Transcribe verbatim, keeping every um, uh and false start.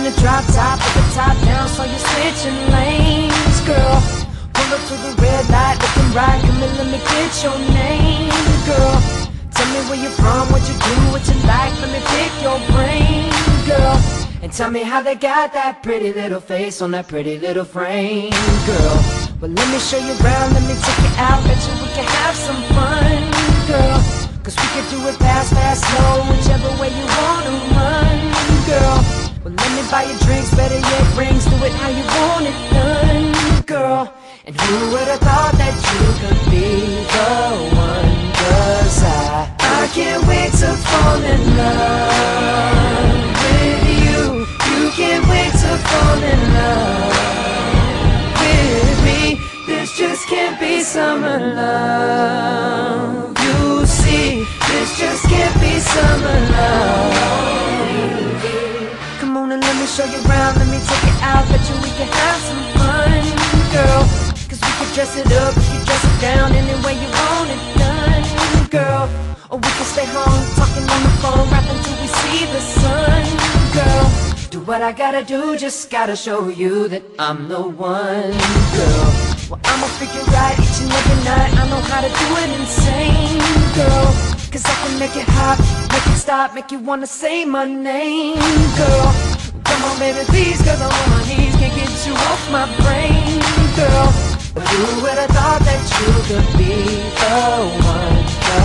a drop top with the top down, so you're switching lanes, girl. Pull up to the red light, looking right, come and let me get your name, girl. Tell me where you're from, what you do, what you like, let me pick your brain, girl. And tell me how they got that pretty little face on that pretty little frame, girl. Well, let me show you around, let me take you out, bet you we can have some fun, girl. Cause we can do it fast, fast, slow, whichever way you wanna run, girl. Well, let me buy you drinks, better yet rings, do it how you want it done, girl. And who would've thought that you could be the one? Cause I, I can't wait to fall in love with you. You can't wait to fall in love with me. This just can't be summer love. You see, this just can't be summer love. Come on and let me show you around, let me take you out, bet you we can have some fun, girl. Cause we can dress it up, we can dress it down, any way you want it done, girl. Or we can stay home, talking on the phone, rapping till we see the sun, girl. Do what I gotta do, just gotta show you that I'm the one, girl. Well, I'ma figure out each and every night, I know how to do it insane, girl. Cause I can make it hot, make it stop, make you wanna say my name, girl. Come on baby, please, cause I'm on my knees, can't get you off my brain, girl. But who would've thought that you could be the one?